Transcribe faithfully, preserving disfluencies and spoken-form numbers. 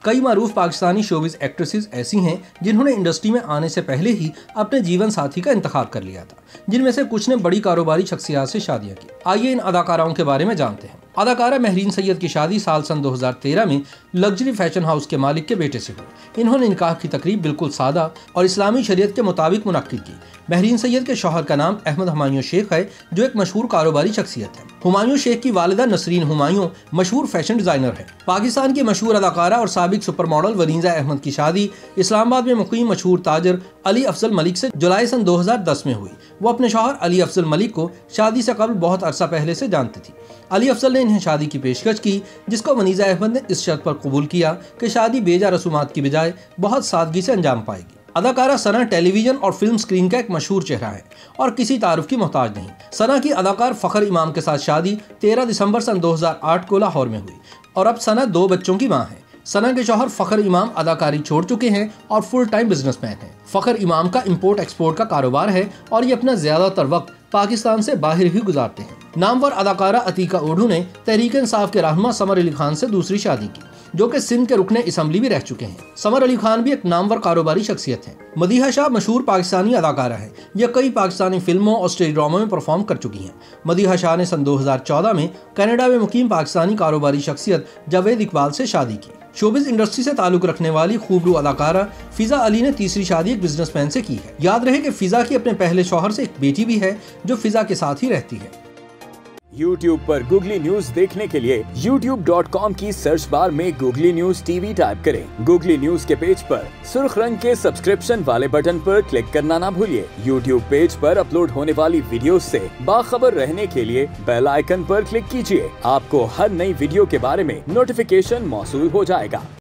कई मारूफ Pakistani showbiz actresses ऐसी हैं जिन्होंने इंडस्ट्री में आने से पहले ही अपने जीवन साथी का इंतखाब कर लिया था, जिनमें से कुछ ने बड़ी कारोबारी शख्सियत से शादियां की। आइए इन अदाकाराओं के बारे में जानते हैं। अदाकारा महरीन सैयद की शादी साल सन दो हज़ार तेरह में लग्जरी फैशन हाउस के मालिक के बेटे से हुई। इन्होंने निकाह की तकरीब बिल्कुल सादा और इस्लामी शरीयत के मुताबिक मुनक्किद की। महरीन सैयद के शौहर का नाम अहमद हुमायूं शेख है, जो एक मशहूर कारोबारी शख्सियत है। हुमायूं शेख की वालिदा नसरीन हुमायूं मशहूर फैशन डिजाइनर है। पाकिस्तान की मशहूर अदाकारा और साबिक सुपर मॉडल वनीजा अहमद की शादी इस्लामाबाद में मुकीम मशहूर ताजर अली अफजल मलिक से जुलाई सन दो हज़ार दस में हुई। वो अपने शौहर अली अफजल मलिक को शादी से कबल बहुत अरसा पहले से जानती थी। अली अफजल ने इन्हें शादी की पेशकश की, जिसको वनीजा अहमद ने इस शर्त पर कबूल किया कि शादी बेजा रसूमात की बजाय बहुत सादगी से अंजाम पाएगी। अदाकारा सना टेलीविजन और फिल्म स्क्रीन का एक मशहूर चेहरा है और किसी तारुफ की मोहताज नहीं। सना की अदाकार फखर इमाम के साथ शादी तेरह दिसंबर सन दो हज़ार आठ को लाहौर में हुई और अब सना दो बच्चों की मां है। सना के शौहर फखर इमाम अदाकारी छोड़ चुके हैं और फुल टाइम बिजनेसमैन हैं। फखर इमाम का इंपोर्ट एक्सपोर्ट का कारोबार है और ये अपना ज्यादातर वक्त पाकिस्तान से बाहर ही गुजारते हैं। नामवर अदाकारा अतीका ओढ़ू ने तहरीक इंसाफ के रहनुमा समर अली खान से दूसरी शादी की, जो कि सिंध के रुकने असम्बली भी रह चुके हैं। समर अली खान भी एक नामवर कारोबारी शख्सियत है। मदीहा शाह मशहूर पाकिस्तानी अदाकारा है। यह कई पाकिस्तानी फिल्मों और स्टेज ड्रामों में परफॉर्म कर चुकी हैं। मदीहा शाह ने सन दो हज़ार चौदह में कनाडा में मुकीम पाकिस्तानी कारोबारी शख्सियत जावेद इकबाल से शादी की। शोबिज़ इंडस्ट्री से ताल्लुक रखने वाली खूबरू अदाकारा फिजा अली ने तीसरी शादी एक बिजनेसमैन से की है। याद रहे कि फिजा की अपने पहले शौहर से एक बेटी भी है, जो फिजा के साथ ही रहती है। यूट्यूब पर गूगली न्यूज देखने के लिए यूट्यूब डॉट कॉम की सर्च बार में गूगली न्यूज टीवी टाइप करें। गूगली न्यूज के पेज पर सुर्ख रंग के सब्सक्रिप्शन वाले बटन पर क्लिक करना ना भूलिए। यूट्यूब पेज पर अपलोड होने वाली वीडियो से बाखबर रहने के लिए बेल आइकन पर क्लिक कीजिए। आपको हर नई वीडियो के बारे में नोटिफिकेशन मौसूल हो जाएगा।